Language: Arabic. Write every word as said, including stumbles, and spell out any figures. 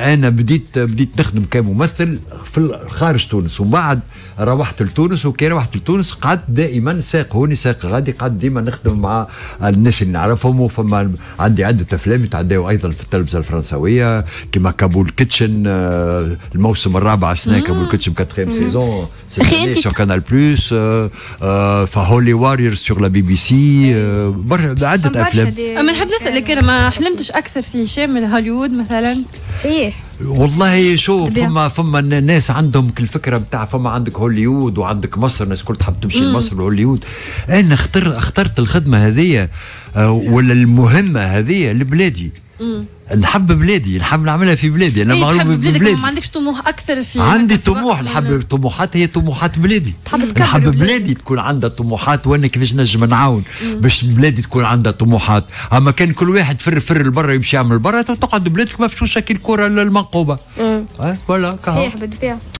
انا بديت بديت نخدم كممثل في خارج تونس، ومن بعد روحت لتونس، وكي روحت لتونس قعدت دائما ساق هوني ساق غادي، قعدت ديما نخدم مع الناس اللي نعرفهم، وفما عندي عده افلام يتعداو ايضا في التلفزه الفرنسويه كما كابول كيتشن، الموسم الرابع السنه كابول كيتشن كاتريم سيزون سور كانال بلوس، فهولي واريور سور لا بي بي سي، عده افلام. اما نحب نسالك، انا ما حلمتش اكثر في هشام من هوليوود مثلا؟ ايه والله شو فما فما ناس عندهم الفكره نتاع فما عندك هوليوود وعندك مصر، الناس الكل تحب تمشي لمصر وهوليوود. انا اختار اخترت الخدمه هذه ولا المهمه هذه لبلادي. نحب بلادي، نحب نعملها في بلادي، انا معروف ببلادي. ما عندكش طموح اكثر في؟ عندي طموح، نحب طموحات، هي طموحات بلادي. نحب بلادي تكون عندها طموحات، وانا كيفاش نجم نعاون باش بلادي تكون عندها طموحات. اما كان كل واحد فر فر لبرا يمشي يعمل برا، تقعد بلادك مفشوشه كي الكره المنقوبه. اه فوالا. صحيح بالطبيعه.